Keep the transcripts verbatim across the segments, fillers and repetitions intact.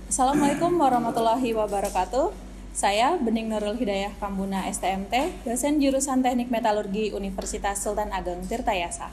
Assalamualaikum warahmatullahi wabarakatuh. Saya Bening Nurul Hidayah Kambuna S T M T, dosen jurusan Teknik Metalurgi Universitas Sultan Ageng Tirtayasa.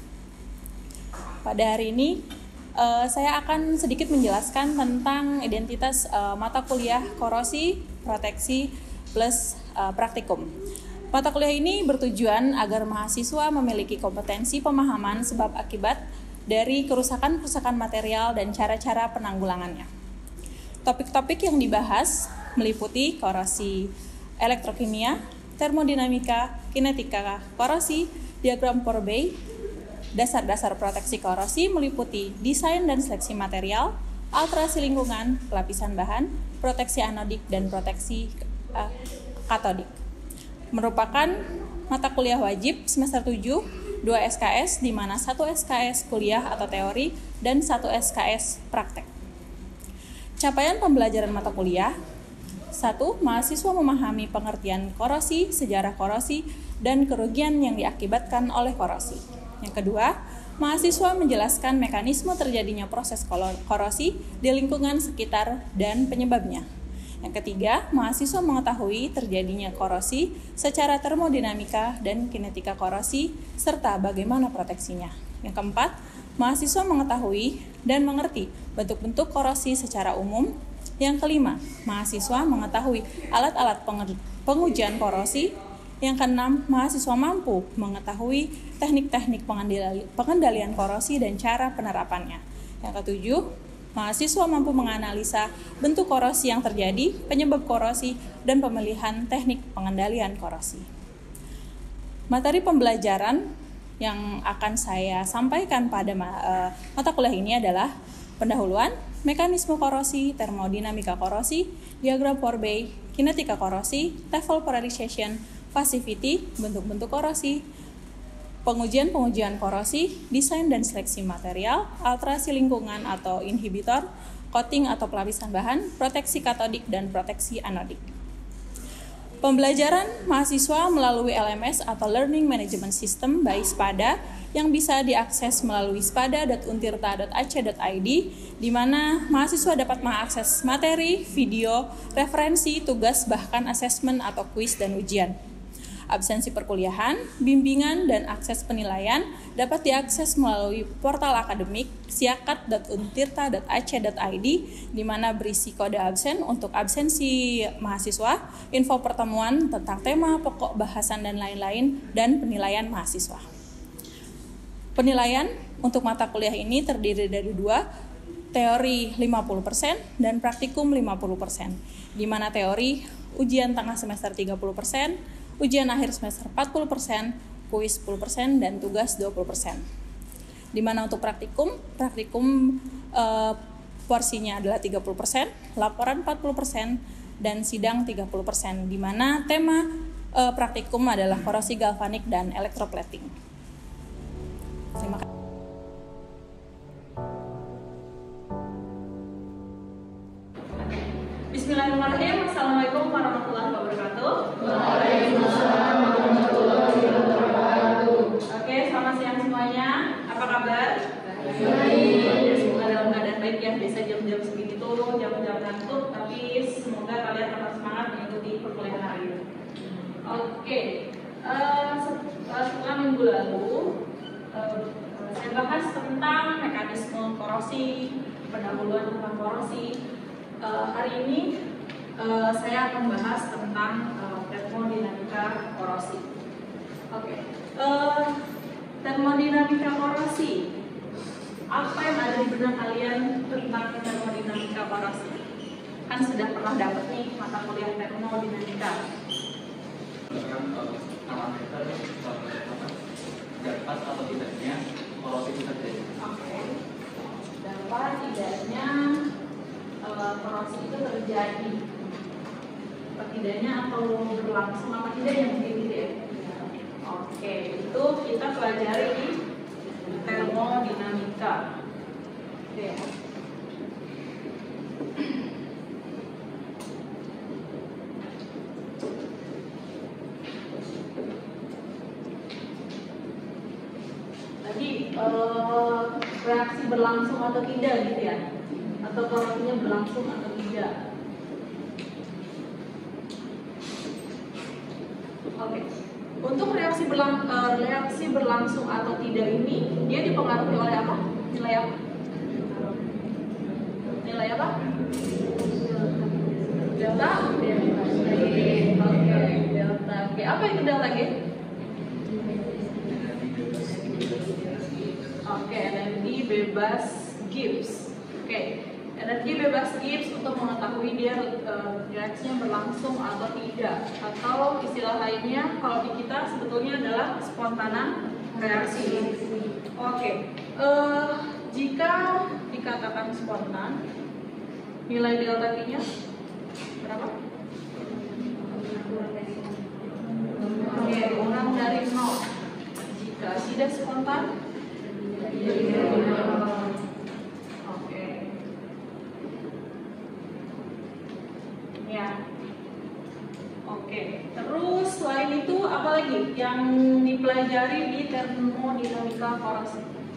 Pada hari ini, uh, saya akan sedikit menjelaskan tentang identitas uh, mata kuliah korosi, proteksi, plus uh, praktikum. Mata kuliah ini bertujuan agar mahasiswa memiliki kompetensi pemahaman sebab akibat dari kerusakan-kerusakan material dan cara-cara penanggulangannya. Topik-topik yang dibahas meliputi korosi elektrokimia, termodinamika, kinetika korosi, diagram Corbeil, dasar-dasar proteksi korosi meliputi desain dan seleksi material, alterasi lingkungan, lapisan bahan, proteksi anodik, dan proteksi uh, katodik. Merupakan mata kuliah wajib semester tujuh, dua S K S, di mana satu S K S kuliah atau teori dan satu S K S praktek. Capaian pembelajaran mata kuliah: satu. Mahasiswa memahami pengertian korosi, sejarah korosi, dan kerugian yang diakibatkan oleh korosi. Yang kedua, mahasiswa menjelaskan mekanisme terjadinya proses korosi di lingkungan sekitar dan penyebabnya. Yang ketiga, mahasiswa mengetahui terjadinya korosi secara termodinamika dan kinetika korosi, serta bagaimana proteksinya. Yang keempat, mahasiswa mengetahui dan mengerti bentuk-bentuk korosi secara umum. Yang kelima, mahasiswa mengetahui alat-alat pengujian korosi. Yang keenam, mahasiswa mampu mengetahui teknik-teknik pengendalian korosi dan cara penerapannya. Yang ketujuh, mahasiswa mampu menganalisa bentuk korosi yang terjadi, penyebab korosi, dan pemilihan teknik pengendalian korosi. Materi pembelajaran yang akan saya sampaikan pada uh, mata kuliah ini adalah pendahuluan, mekanisme korosi, termodinamika korosi, diagram Corbeil, kinetika korosi, level polarization, passivity, bentuk-bentuk korosi, pengujian-pengujian korosi, desain dan seleksi material, alterasi lingkungan atau inhibitor, coating atau pelapisan bahan, proteksi katodik, dan proteksi anodik. Pembelajaran mahasiswa melalui L M S atau Learning Management System by SPADA yang bisa diakses melalui spada dot untirta dot a c dot i d, di mana mahasiswa dapat mengakses materi, video, referensi, tugas, bahkan asesmen atau kuis dan ujian. Absensi perkuliahan, bimbingan, dan akses penilaian dapat diakses melalui portal akademik siakat dot untirta dot a c dot i d, di mana berisi kode absen untuk absensi mahasiswa, info pertemuan tentang tema, pokok bahasan, dan lain-lain, dan penilaian mahasiswa. Penilaian untuk mata kuliah ini terdiri dari dua, teori lima puluh persen dan praktikum lima puluh persen, di mana teori ujian tengah semester tiga puluh persen, ujian akhir semester empat puluh persen, kuis sepuluh persen, dan tugas dua puluh persen. Di mana untuk praktikum, praktikum eh, porsinya adalah tiga puluh persen, laporan empat puluh persen, dan sidang tiga puluh persen, di mana tema eh, praktikum adalah korosi galvanik dan elektroplating. Terima kasih. Bismillahirrahmanirrahim. Assalamualaikum warahmatullahi wabarakatuh. Waalaikumsalam warahmatullahi wabarakatuh. Oke, selamat siang semuanya. Apa kabar? Baik. Semoga dalam keadaan baik ya. Biasa jam-jam segini tuh jam-jam ngantuk, tapi semoga kalian tetap semangat mengikuti perkuliahan hari ini. Oke, uh, setelah minggu lalu uh, saya bahas tentang mekanisme korosi, pendahuluan tentang korosi. Uh, hari ini uh, saya akan bahas tentang uh, termodinamika korosi. Oke, okay. uh, termodinamika korosi. Apa yang ada di benak kalian tentang termodinamika korosi? Kan sudah pernah dapat nih mata kuliah termodinamika. Parameter dapat atau tidaknya korosi itu terjadi. Oke, dapat tidaknya korosi itu terjadi, apa tidaknya atau berlangsung apa tidaknya mungkin gitu ya. Oke, itu kita pelajari di termodinamika. Oke. Tadi uh, reaksi berlangsung atau tidak gitu ya. atau korosinya berlangsung atau tidak. Oke, untuk reaksi berlang uh, reaksi berlangsung atau tidak ini dia dipengaruhi oleh apa? Nilai apa? Nilai apa? Delta G. Oke, delta G. Apa itu delta G? Oke, energi bebas Gibbs. Oke, energi bebas Gibbs untuk mengetahui dia uh, reaksinya berlangsung atau tidak, atau istilah lainnya kalau di kita sebetulnya adalah spontanan reaksi. Oke, uh, jika dikatakan spontan, nilai delta G-nya berapa? Oke, kurang dari nol. Jika tidak spontan, oke. Ya. Oke. Terus selain itu apa lagi yang dipelajari di termodinamika korosi?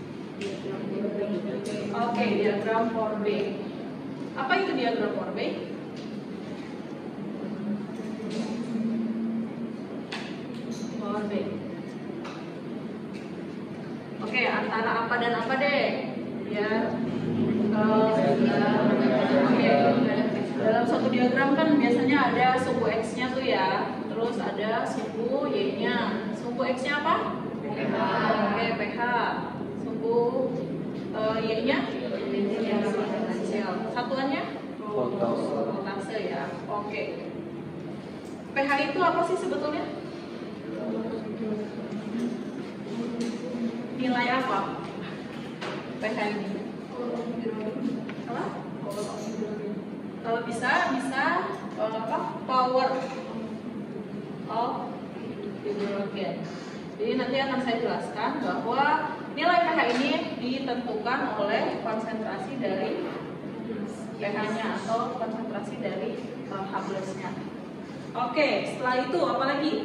Oke, diagram Forbey. Apa itu diagram Forbey? Forbey. Oke, antara apa dan apa deh? Ya. Uh, Oke. Dalam suatu diagram kan biasanya ada suku X-nya tuh ya. Terus ada suku Y-nya. Suku X-nya apa? pH. Oke, pH. Suku uh, Y-nya? Satuannya? Voltase ya. Oke. pH itu apa sih sebetulnya? Nilai apa pH ini? Apa? Kalau bisa bisa uh, apa? Power of hidrogen. Jadi nanti akan saya jelaskan bahwa nilai pH ini ditentukan oleh konsentrasi dari pH-nya atau konsentrasi dari uh, H plus-nya. Oke, setelah itu apa lagi?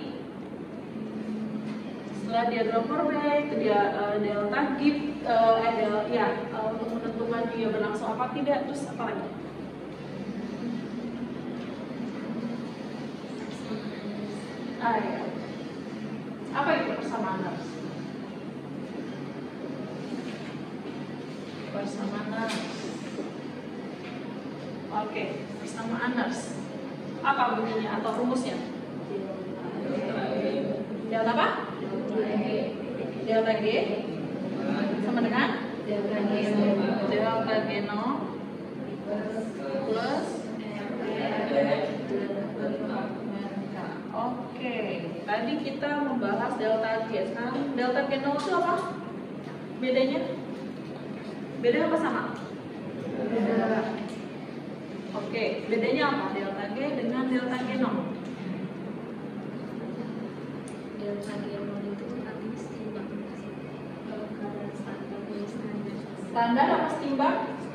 Setelah diagram Forbey, itu dia uh, delta Gibbs, uh, eh, del, ya uh, untuk menentukan dia berlangsung apa tidak, terus apa lagi? Ah ya, apa itu persamaan Nernst? Persamaan Nernst. Oke, persamaan Nernst. Apa bunyinya atau rumusnya? Delta apa? Delta G sama dengan delta G delta G nol plus oke, tadi kita membahas delta G. Sekarang delta G nol itu apa? Bedanya? Beda apa sama? Beda. Oke, bedanya apa delta G dengan delta G nol? Delta G nol itu artinya setimbang. Kalau keadaan standar standar. Standar apa setimbang?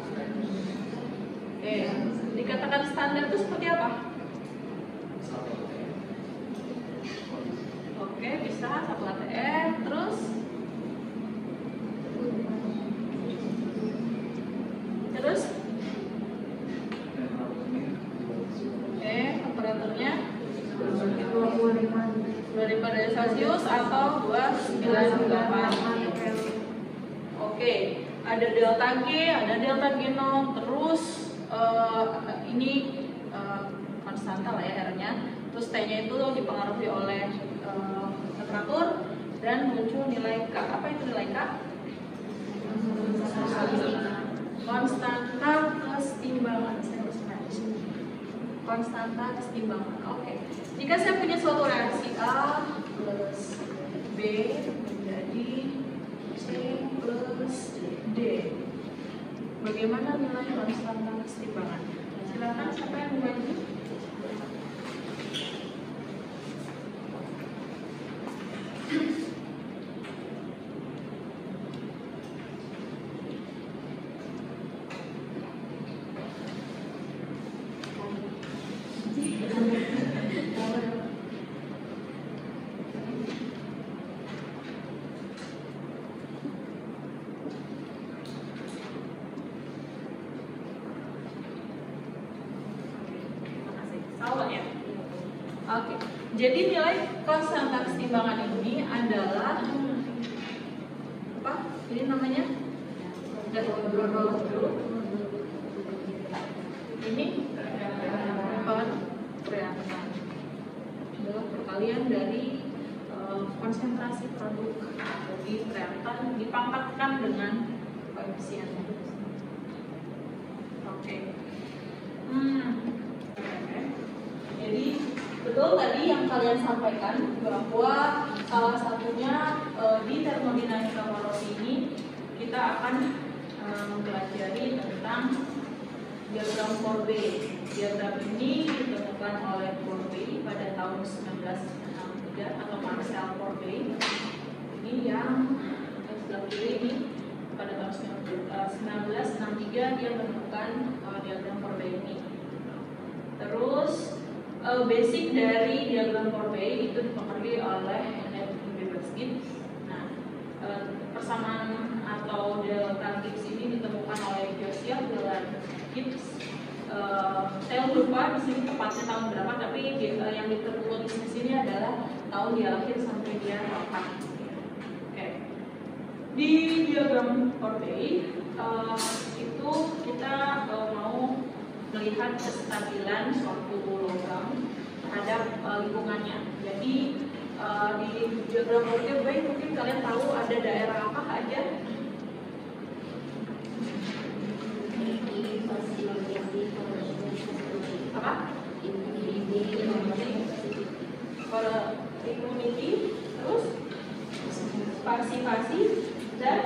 Oke, dikatakan standar itu seperti apa? Oke, bisa satu A T M, terus terus oke, temperaturnya dua puluh lima derajat Celcius atau dua ratus sembilan puluh delapan. Oke, ada delta G, ada delta G nol, terus uh, ini uh, konstanta lah ya R-nya. Terus T-nya itu dipengaruhi oleh uh, temperatur dan muncul nilai K. Apa itu nilai K? Konstanta kesetimbangan. Konstanta kesetimbangan. Oke. Jika saya punya suatu reaksi A plus B menjadi C plus D, bagaimana nilai konstanta kesetimbangan? Silakan siapa yang membantu? Tahu nggak ya? Oke. Jadi nilai konsentrasi timbangan ini adalah apa? Ini namanya dulu. Ini perreaktan adalah perkalian dari uh, konsentrasi produk di reaktan dipangkatkan dengan koefisien. Oke. Hmm. Jadi betul tadi yang kalian sampaikan bahwa salah satunya uh, di termodinamika korosi ini kita akan uh, mempelajari tentang diagram Fourier. Diagram ini ditemukan oleh Fourier pada tahun seribu sembilan ratus enam puluh tiga atau Marcel Fourier. Ini yang sebelah kiri ini pada tahun seribu sembilan ratus enam puluh tiga dia menemukan uh, diagram Fourier ini. Terus uh, basic dari diagram Fourier itu dipengaruhi oleh Weber-Gibbs. Nah, uh, persamaan atau delta Gibbs ini ditemukan oleh Josiah Willard Gibbs. Uh, saya lupa di sini tepatnya tahun berapa, tapi di, uh, yang ditulis di sini adalah tahun dia lahir sampai dia wafat. Okay. Di diagram Fourier uh, itu kita uh, mau melihat kestabilan suatu logam terhadap uh, lingkungannya. Jadi uh, di diagram Fourier mungkin kalian tahu ada daerah apa aja? Apa? Kalau immunity, terus pasifasi dan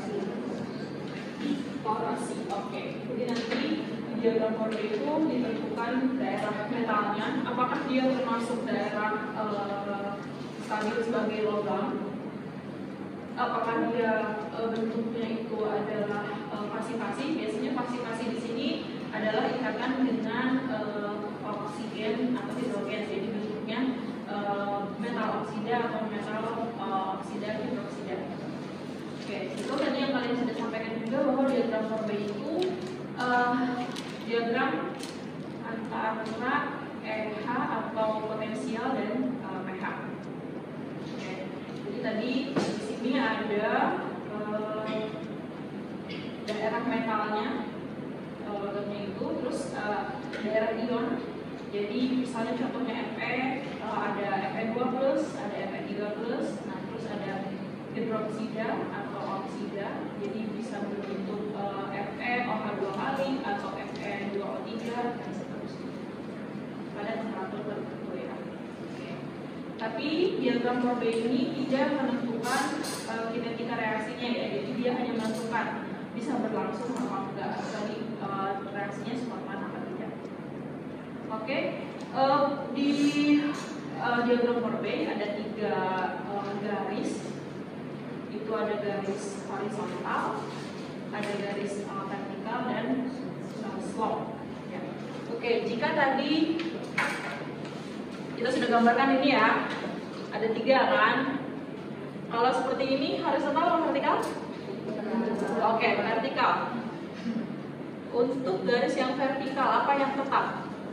korasi. Oke. Jadi nanti di diagram Fourier itu ditentukan daerah metalnya. Apakah dia termasuk daerah uh, stabil sebagai logam? Apakah dia uh, bentuknya itu adalah uh, pasifasi? Biasanya pasifasi di sini adalah ikatan dengan uh, oksigen atau hidrogen. Jadi bentuknya uh, metal oksida atau metal uh, oksida hidroksida. Oke, itu tadi yang kalian sudah sampaikan juga bahwa diagram Fourier itu uh, diagram antara pH atau potensial dan uh, pH. Oke, jadi tadi di sini ada uh, daerah metalnya, logamnya itu, terus uh, daerah ion. Jadi misalnya contohnya Fe, uh, ada Fe dua plus, ada Fe tiga plus, nah terus ada hidroksida atau oksida, jadi bisa berbentuk uh, Fe O H dua kali atau Fe dua O tiga dan seterusnya pada temperatur tertentu ya. Okay. Tapi diagram Fourier ini tidak menentukan uh, kinetika reaksinya ya, jadi dia hanya menentukan bisa berlangsung atau enggak, tadi uh, reaksinya spontan atau tidak. Oke, okay. uh, di uh, diagram Fourier ada tiga uh, garis. Itu ada garis horizontal, ada garis uh, vertikal dan uh, slope. Ya. Oke, okay. Jika tadi kita sudah gambarkan ini ya, ada tiga kan. Kalau seperti ini horizontal atau vertikal? Oke, okay, vertikal. Untuk garis yang vertikal, apa yang tetap?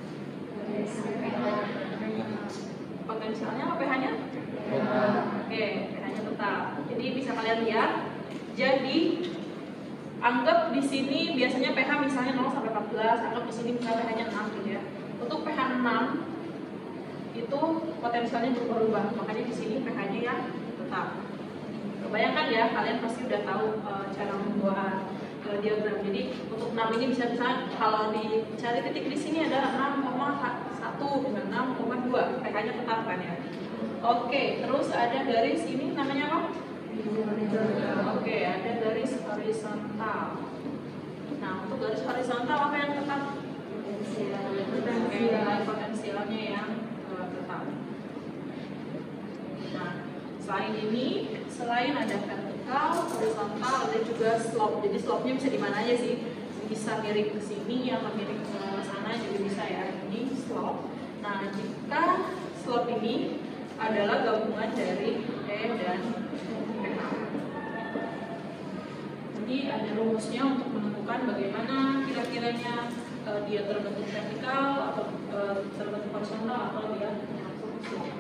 Potensialnya apa pH-nya? Oke, okay, pH-nya tetap. Jadi bisa kalian lihat. Jadi anggap di sini biasanya pH misalnya nol sampai empat belas, anggap di sini misalnya pH-nya enam gitu ya. Untuk pH enam itu potensialnya berubah, makanya di sini pH-nya ya tetap. Bayangkan ya, kalian pasti udah tahu uh, cara membuat uh, diagram. Jadi untuk enam ini bisa bisa kalau dicari titik di sini ada enam koma satu dengan enam koma dua, pH-nya tetap kan ya. Oke, terus ada garis ini namanya apa? Oke, ada garis horizontal. Nah, untuk garis horizontal apa yang tetap? Potensial, potensialnya yang uh, tetap. Nah, selain ini, selain ada vertikal, horizontal, ada juga slope. Jadi slope-nya bisa di mana aja sih? Bisa miring ke sini atau miring ke sana juga bisa ya. Ini slope. Nah, jika slope ini adalah gabungan dari E dan pH. Jadi ada rumusnya untuk menentukan bagaimana kira-kiranya uh, dia terbentuk vertikal atau uh, terbentuk horizontal atau dia fungsional.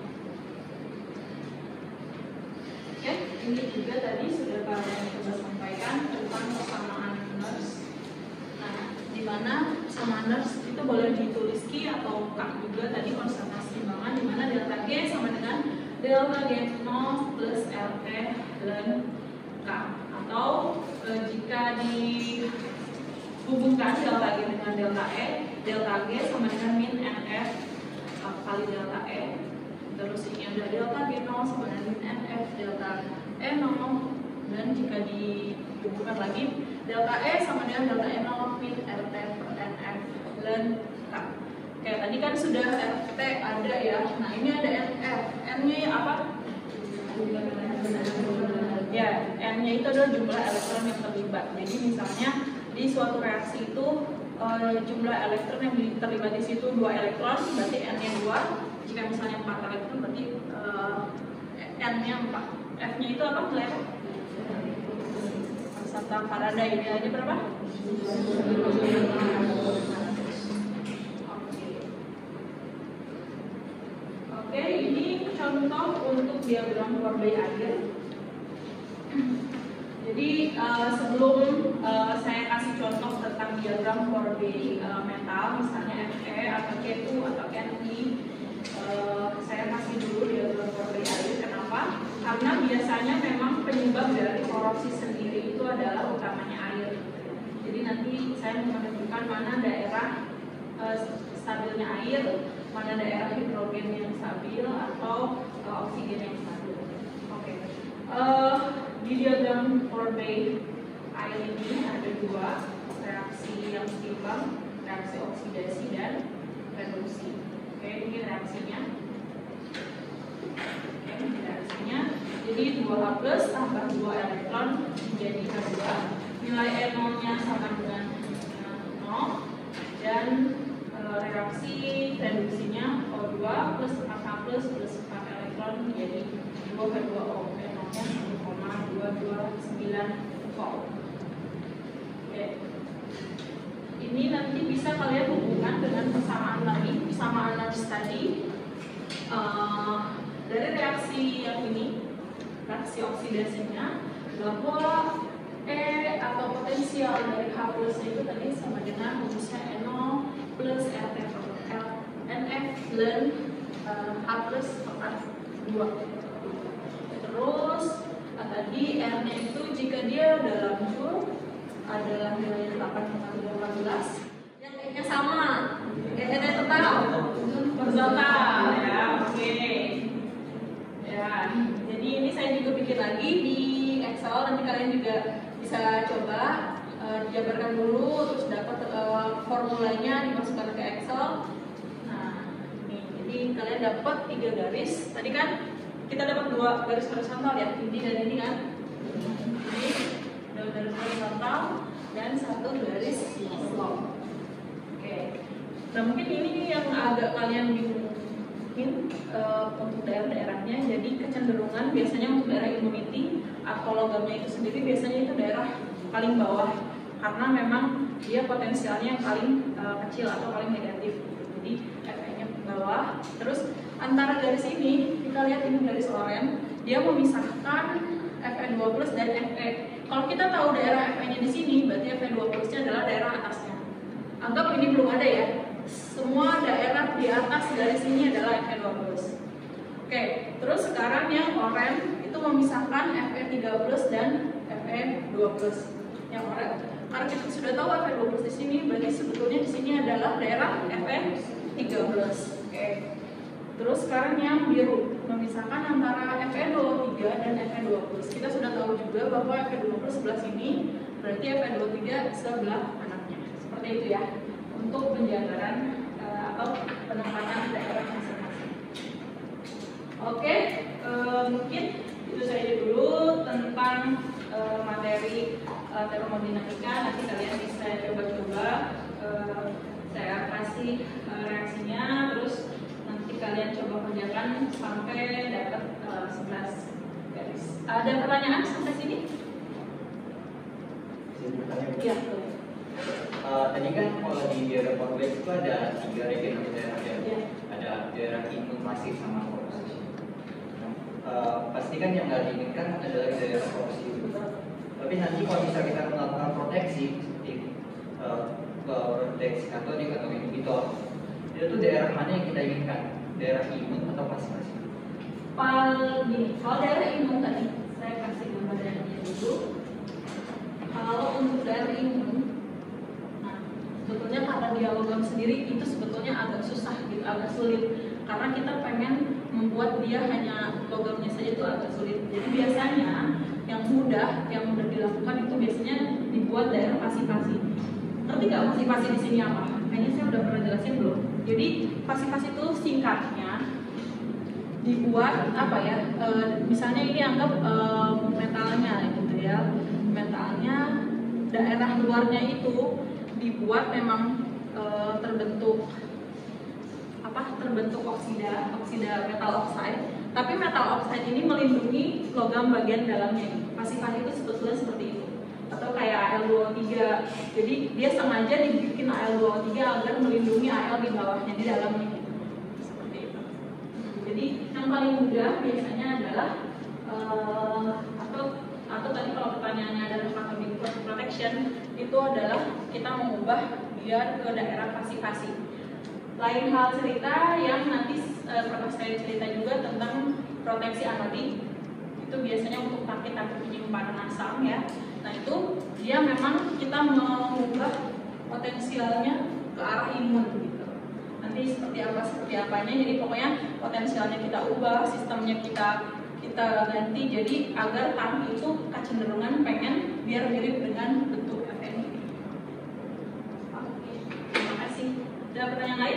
Oke, ini juga tadi sudah kalian coba sampaikan tentang persamaan nurse. Nah, di mana persamaan nurse itu boleh ditulis Q atau K juga tadi konstanta seimbangan, di mana delta G sama dengan delta G nol plus L T ln K. Atau e, jika dihubungkan delta G dengan delta E, delta G sama dengan min N F kali delta E. Terus ini ada delta G nol sama dengan min N F delta E nol, dan jika dihubungkan lagi delta E sama dengan delta E nol min R T per N F ln K. Oke, tadi kan sudah R T ada ya. Nah, ini ada N F. N-nya apa? Ya, N-nya itu adalah jumlah elektron yang terlibat. Jadi misalnya di suatu reaksi itu uh, jumlah elektron yang terlibat di situ dua elektron, berarti N-nya dua. Jika misalnya empat elektron, berarti uh, N-nya empat. F-nya itu apa? Kelihatan? Konstanta Faraday nilainya berapa? Oke, ini contoh untuk diagram Corday air. Jadi uh, sebelum uh, saya kasih contoh tentang diagram Corday uh, metal, misalnya Fe atau K dua atau N I, uh, saya kasih dulu diagram Corday air. Kenapa? Karena biasanya memang penyebab dari korupsi sendiri itu adalah utamanya air. Jadi nanti saya menunjukkan mana daerah uh, stabilnya air, mana daerah hidrogen yang stabil atau uh, oksigen yang stabil. Oke. Okay. Uh, di diagram Corday air ini ada dua reaksi yang seimbang, reaksi oksidasi dan reduksi. Oke, okay, ini reaksinya. Oke, okay, ini reaksinya. Jadi dua H plus tambah dua elektron menjadi H dua. Nilai E nol-nya sama dengan nol, dan reaksi reduksinya O dua plus empat H plus plus empat elektron menjadi dua H dua O. E nol-nya satu koma dua dua sembilan volt. Oke. Ini nanti bisa kalian hubungkan dengan persamaan lagi, persamaan Nernst tadi. Uh, dari reaksi yang ini, reaksi oksidasinya, bahwa E atau potensial dari H plus itu tadi sama dengan rumusnya E nol plus R T per L N F ln uh, H plus per dua. Terus uh, tadi R-nya itu jika dia dalam joule adalah nilai delapan koma delapan belas, yang E-nya sama, E-nya total total ya, oke okay. Ya, jadi ini saya juga bikin lagi di Excel, nanti kalian juga bisa coba uh, dijabarkan dulu, terus dapat uh, formulanya dimasukkan ke Excel. Nah, ini jadi kalian dapat tiga garis. Tadi kan kita dapat dua garis horizontal ya, ini dan ini kan. Ini dua garis horizontal dan satu garis slope. Oke. Nah, mungkin ini yang agak kalian bingung uh, untuk daerah-daerahnya. Jadi kecenderungan biasanya untuk daerah immunity atau logamnya itu sendiri biasanya itu daerah paling bawah, karena memang dia potensialnya yang paling uh, kecil atau paling negatif. Jadi F E-nya bawah. Terus antara garis ini kita lihat ini garis oranye, dia memisahkan F E dua plus dan F E. Kalau kita tahu daerah F E-nya di sini, berarti F E dua plus-nya adalah daerah atasnya. Anggap ini belum ada ya. Semua daerah di atas garis ini adalah F E dua plus. Oke, terus sekarang yang oranye itu memisahkan F E tiga plus dan F E dua plus. Yang oranye. Karena kita sudah tahu F E dua plus di sini, berarti sebetulnya di sini adalah daerah F E tiga plus. Oke. Terus sekarang yang biru memisahkan antara F E dua puluh tiga dan F E dua plus. Kita sudah tahu juga bahwa F E dua plus sebelah sini, berarti F E dua puluh tiga sebelah kanannya. Seperti itu ya, untuk penjabaran uh, atau penempatan daerah masing-masing. Oke, uh, mungkin itu saja dulu tentang uh, materi uh, termodinamika. Nanti kalian bisa coba-coba. Uh, saya kasih uh, reaksinya, terus nanti kalian coba kerjakan sampai dapat uh, sebelas garis. Ada pertanyaan sampai sini? Saya bertanya. Iya. Uh, tadi kan kalau di daerah Polres itu ada tiga region daerah ya. Ada daerah imun, pasif, sama korupsi. Uh, pasti kan yang nggak diinginkan adalah di daerah korupsi. Tapi nanti kalau misalnya kita melakukan proteksi seperti uh, proteksi katodik atau inhibitor, itu tuh daerah mana yang kita inginkan? Daerah imun atau pasif? Paling gini, kalau daerah imun tadi saya kasih gambar daerahnya dulu. Kalau untuk daerah imun, nah sebetulnya karena dia logam sendiri itu sebetulnya agak susah gitu, agak sulit. Karena kita pengen membuat dia hanya logamnya saja itu agak sulit. Jadi biasanya yang mudah, yang mudah dilakukan itu biasanya dibuat daerah pasi-pasi. Ngerti nggak pasi-pasi di sini apa? Kayaknya saya udah pernah jelasin belum. Jadi pasi-pasi itu singkatnya dibuat apa ya? E, misalnya ini anggap e, metalnya gitu ya. Metalnya daerah luarnya itu dibuat memang e, terbentuk apa terbentuk oksida, oksida metal oxide. Tapi metal oxide ini melindungi logam bagian dalamnya ini. Pasi-pasi itu sebetulnya seperti itu. Atau kayak A L dua O tiga. Jadi dia sengaja dibikin A L dua O tiga agar melindungi A L di bawahnya, di dalamnya gitu. Seperti itu. Jadi yang paling mudah biasanya adalah uh, atau atau tadi kalau pertanyaannya adalah cathodic protection, itu adalah kita mengubah dia ke daerah pasi-pasi. Lain hal cerita yang nanti uh, pernah saya cerita juga tentang proteksi anodik. Itu biasanya untuk tangki-tangki penyimpanan asam ya. Nah itu dia memang kita mengubah potensialnya ke arah imun gitu. Nanti seperti apa seperti apanya. Jadi pokoknya potensialnya kita ubah, sistemnya kita kita ganti. Jadi agar tangki itu kecenderungan pengen biar mirip dengan bentuk F N I. Oke, terima kasih. Ada pertanyaan lain?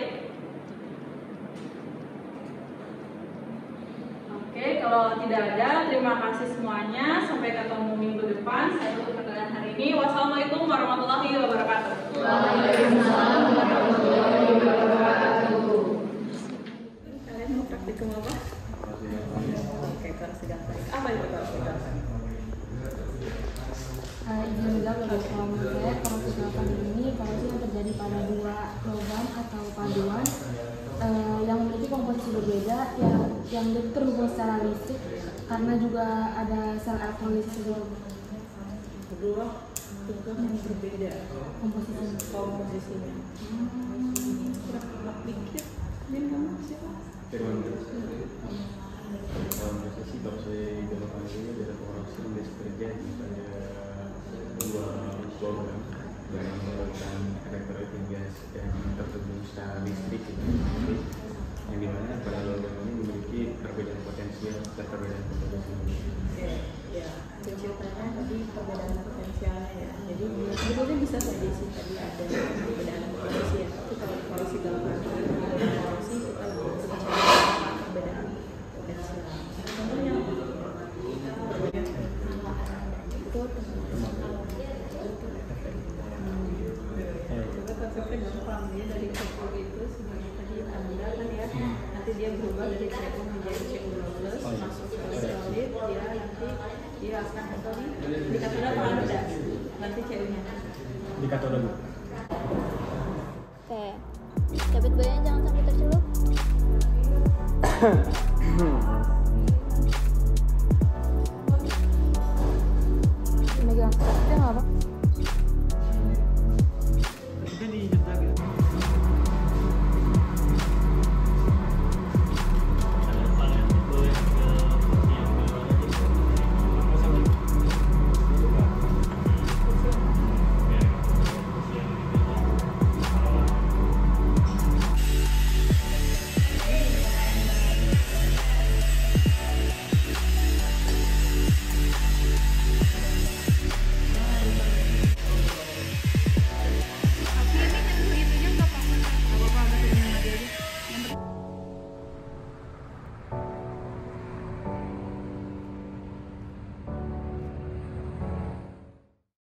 Oke, kalau tidak ada, terima kasih semuanya. Sampai ketemu minggu depan. Saya tutup pertemuan hari ini. Wassalamualaikum warahmatullahi wabarakatuh. Waalaikumsalam warahmatullahi wabarakatuh. Kalian mau praktikum apa? Oke, korasi ganteng. Apa itu korasi ganteng? Uh, izin juga bagi kawan saya, korupsi ganteng ini korupsi yang terjadi pada dua logam atau paduan uh, yang memiliki komposisi berbeda, yang yang terhubung secara listrik karena juga ada sel elektrolit Kedua, logam yang berbeda. komposisi. Komposisinya. Hmm. Kira-kira pikir, Bin kamu siapa? Firman dalam prosesi kalau saya dalam hal ini adalah korupsi yang biasa terjadi pada dua logam yang menggunakan elektrolit gas dan terhubung secara listrik itu, yang dimana pada logam ini memiliki perbedaan potensial dan perbedaan komposisi. Ya, ya. Ceritanya tadi perbedaan potensialnya ya. Jadi sebetulnya bisa saja sih tadi ada perbedaan komposisi ya. Tapi kalau korupsi galakan korupsi kita lebih bicara perbedaan potensial. Contohnya perbedaan itu coba konsepnya gampang ya, dari C U itu sebenarnya tadi anda kan ya, nanti dia berubah dari C U menjadi C U dua belas masuk ke solid, dia nanti dia akan atau di katoda apa ada nanti C U-nya Di katoda bu. Oke, capit buayanya jangan sampai tercelup.